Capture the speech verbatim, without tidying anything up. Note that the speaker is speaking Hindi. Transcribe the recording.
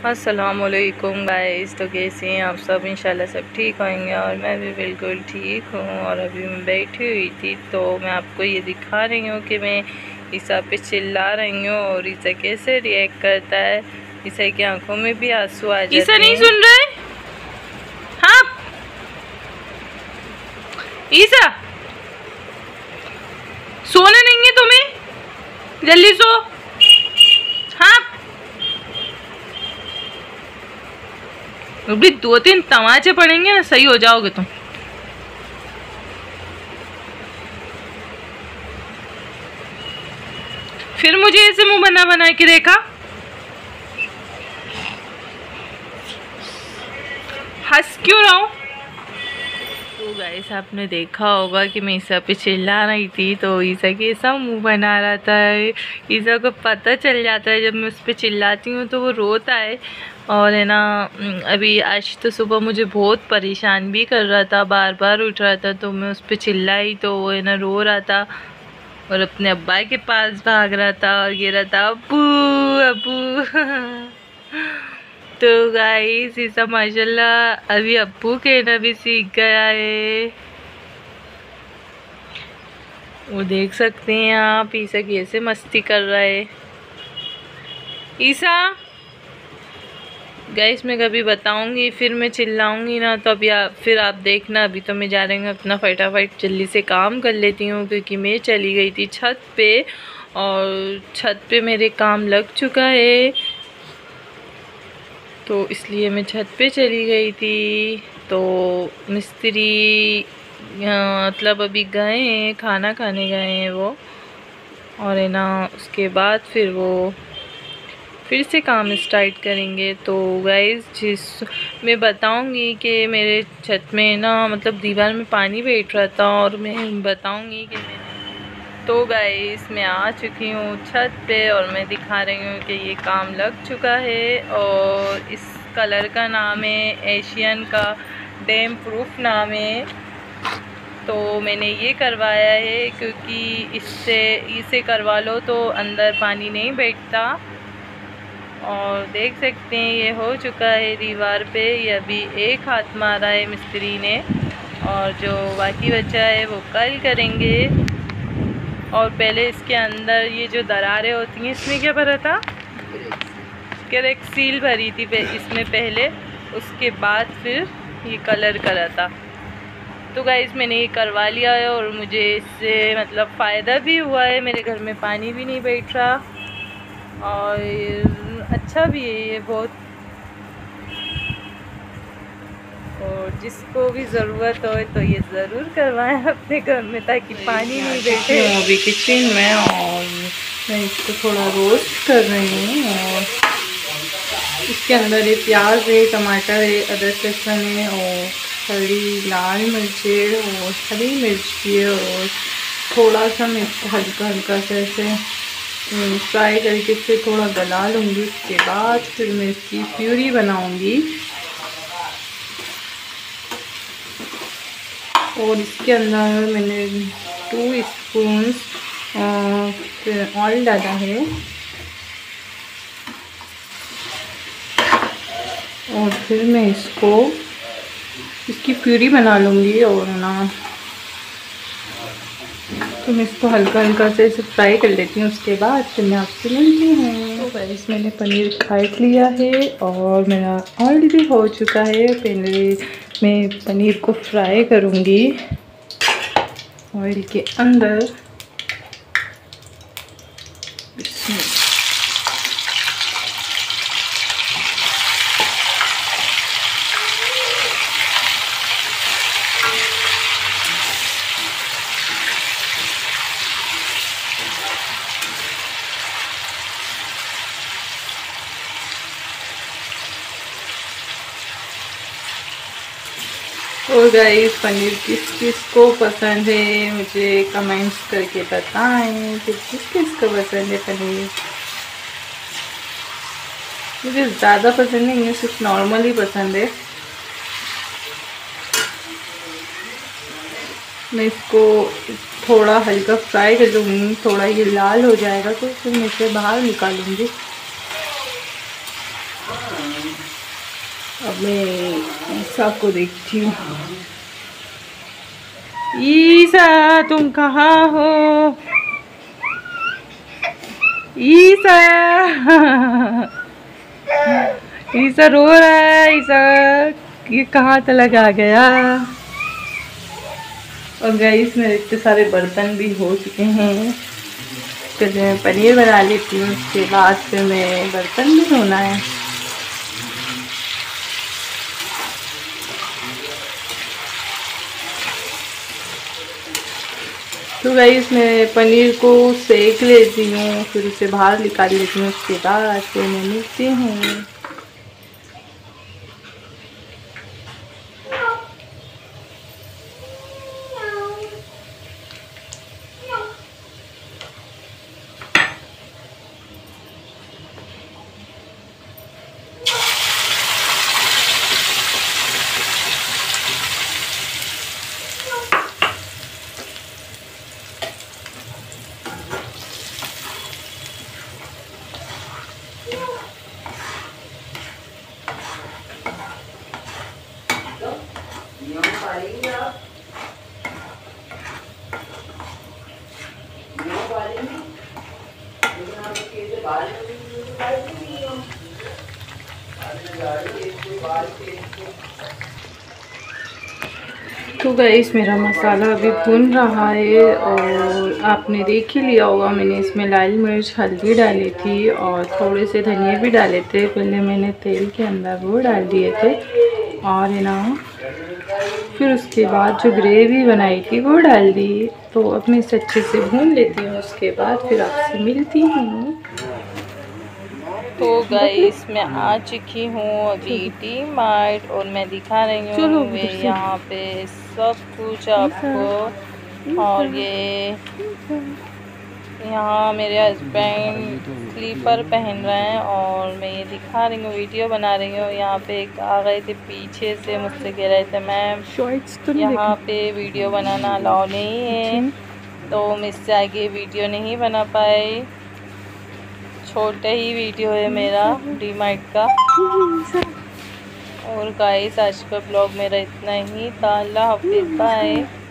अस्सलामुअलैकुम गाइस। तो कैसे हैं आप सब? इंशाल्लाह सब ठीक होंगे और मैं भी बिल्कुल ठीक हूँ। और अभी मैं बैठी हुई थी तो मैं आपको ये दिखा रही हूँ कि मैं ईसा पे चिल्ला रही हूँ और ईसा कैसे रिएक्ट करता है। ईसा की आंखों में भी आंसू आ जाते हैं। ईसा नहीं सुन रहे? हाँ ईसा, सोना नहीं है तुम्हें? जल्दी सो। हाँ अभी दो तीन तमाचे पड़ेंगे ना, सही हो जाओगे तुम। फिर मुझे ऐसे मुंह बना बना के देखा। हंस क्यों रहा हूँ? तो गाइस आपने देखा होगा कि मैं ईसा पे चिल्ला रही थी तो ईसा कैसा मुंह बना रहा था। ईसा को पता चल जाता है जब मैं उस पर चिल्लाती हूँ तो वो रोता है। और है ना, अभी आज तो सुबह मुझे बहुत परेशान भी कर रहा था, बार बार उठ रहा था तो मैं उस पर चिल्लाई तो वो है ना रो रहा था और अपने अब्बा के पास भाग रहा था और ये रहा था अब्बू अब्बू। तो गाइस ईसा माशाल्लाह अभी अब्बू कहना भी सीख गया है। वो देख सकते हैं आप ईसा कैसे मस्ती कर रहा है। ईसा गाइस मैं कभी बताऊंगी फिर मैं चिल्लाऊंगी ना तो अभी आप फिर आप देखना। अभी तो मैं जा रही हूँ अपना फटाफट जल्दी से काम कर लेती हूँ क्योंकि मैं चली गई थी छत पे और छत पे मेरे काम लग चुका है तो इसलिए मैं छत पे चली गई थी। तो मिस्त्री मतलब अभी गए हैं, खाना खाने गए हैं वो, और है ना उसके बाद फिर वो फिर से काम स्टार्ट करेंगे। तो गाइस जिस मैं बताऊंगी कि मेरे छत में ना मतलब दीवार में पानी बैठ रहा था और मैं बताऊंगी कि मैं तो गाइस मैं आ चुकी हूँ छत पे और मैं दिखा रही हूँ कि ये काम लग चुका है और इस कलर का नाम है एशियन का डैम प्रूफ नाम है। तो मैंने ये करवाया है क्योंकि इससे इसे करवा लो तो अंदर पानी नहीं बैठता। और देख सकते हैं ये हो चुका है दीवार पे। ये अभी एक हाथ मारा है मिस्त्री ने और जो बाकी बचा है वो कल करेंगे। और पहले इसके अंदर ये जो दरारें होती हैं इसमें क्या भरा था? क्रेक्सील भरी थी इसमें पहले, उसके बाद फिर ये कलर करा था। तो गाइस मैंने ये करवा लिया है और मुझे इससे मतलब फ़ायदा भी हुआ है, मेरे घर में पानी भी नहीं बैठ रहा और अच्छा भी है ये बहुत। और जिसको भी ज़रूरत हो तो ये ज़रूर करवाएं अपने घर में ताकि पानी नहीं बैठे। अभी किचन में और मैं इसको थोड़ा रोस्ट कर रही हूँ और इसके अंदर ये प्याज है, टमाटर है, अदरक लहसुन है और हरी लाल मिर्च है और हरी मिर्च भी है और थोड़ा सा मैं इसको हल्का हल्का से ऐसे फ्राई करके इसे थोड़ा गला लूँगी। उसके बाद फिर मैं इसकी प्यूरी बनाऊँगी और इसके अंदर मैंने टू स्पून ऑयल डाला है और फिर मैं इसको इसकी प्यूरी बना लूँगी। और ना तो मैं इसको हल्का हल्का से इसे फ्राई कर लेती हूँ, उसके बाद फिर मैं आपसे मिलती हूँ। तो गाइस मैंने पनीर काट लिया है और मेरा ऑयल भी हो चुका है। पहले मैं पनीर को फ्राई करूँगी ऑयल के अंदर। और गाइस पनीर किस किस को पसंद है मुझे कमेंट्स करके बताएं कि किस किस को पसंद है पनीर। मुझे ज़्यादा पसंद नहीं है, सिर्फ नॉर्मल ही पसंद है। मैं इसको थोड़ा हल्का फ्राई कर लूँगी, थोड़ा ये लाल हो जाएगा तो फिर मैं इसे बाहर निकालूँगी। अब मैं ईसा को देखती हूँ। ईसा तुम कहाँ हो? ईसा ईसा रो रहा है। ईसा ये कहाँ तक आ गया? और गाइस मेरे इतने सारे बर्तन भी हो चुके हैं। फिर मैं पनीर बना लेती हूँ, उसके बाद फिर मैं बर्तन भी धोना है। तो गाइस मैं पनीर को सेक लेती हूँ, फिर उसे बाहर निकाल लेती हूँ। उसके बाद फिर मैं मिलती हूँ। तो गाइस मेरा मसाला अभी भुन रहा है और आपने देख ही लिया होगा, मैंने इसमें लाल मिर्च हल्दी डाली थी और थोड़े से धनिया भी डाले थे। पहले मैंने तेल के अंदर वो डाल दिए थे और है ना, फिर उसके बाद जो ग्रेवी बनाई थी वो डाल दी। तो अब मैं इसे अच्छे से भून लेती हूँ, उसके बाद फिर आपसे मिलती हूँ। तो गाइस मैं आ चुकी हूँ अभी डी मार्ट और मैं दिखा रही हूँ यहाँ पे सब कुछ आपको। और ये यहाँ मेरे हस्बैंड स्लीपर पहन रहे हैं और मैं ये दिखा रही हूँ, वीडियो बना रही हूँ। यहाँ पे एक आ गए थे पीछे से, मुझसे कह रहे थे मैम यहाँ पे वीडियो बनाना अलाउ नहीं है, तो मैं इससे आगे वीडियो नहीं बना पाई। छोटा ही वीडियो है मेरा डी मार्ट का। और गाइस आज का ब्लॉग मेरा इतना ही था। अल्लाह हाफिज़, बाय।